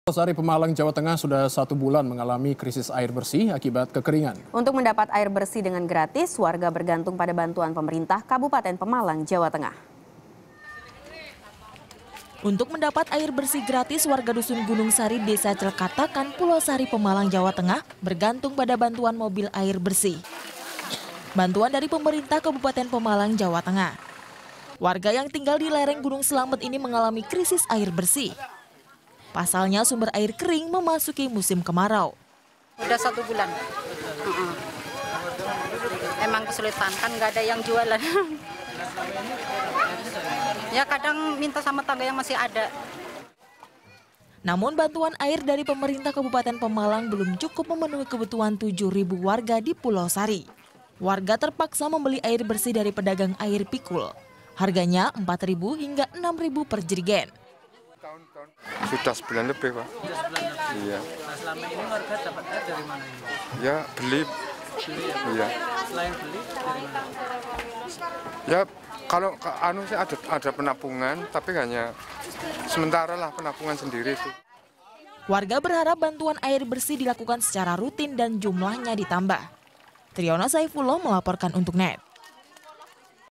Sari Pemalang, Jawa Tengah sudah 1 bulan mengalami krisis air bersih akibat kekeringan. Untuk mendapat air bersih dengan gratis, warga bergantung pada bantuan pemerintah Kabupaten Pemalang, Jawa Tengah. Untuk mendapat air bersih gratis, warga Dusun Gunung Sari, Desa Celekatakan, Pulau Sari, Pemalang, Jawa Tengah bergantung pada bantuan mobil air bersih. Bantuan dari pemerintah Kabupaten Pemalang, Jawa Tengah. Warga yang tinggal di lereng Gunung Slamet ini mengalami krisis air bersih. Pasalnya sumber air kering memasuki musim kemarau. Udah 1 bulan. Emang kesulitan, kan nggak ada yang jualan. Ya kadang minta sama tangga yang masih ada. Namun bantuan air dari pemerintah Kabupaten Pemalang belum cukup memenuhi kebutuhan 7.000 warga di Pulau Sari. Warga terpaksa membeli air bersih dari pedagang air pikul. Harganya 4.000 hingga 6.000 per jerigen. Sudah sebulan lebih, Pak. Iya. Nah, selama ini warga dapat air dari mana ini? Ya, beli. Iya. Selain beli, dari mana? Ya, kalau sih ada penampungan, tapi hanya sementara lah penampungan sendiri itu. Warga berharap bantuan air bersih dilakukan secara rutin dan jumlahnya ditambah. Triona Saifullah melaporkan untuk NET.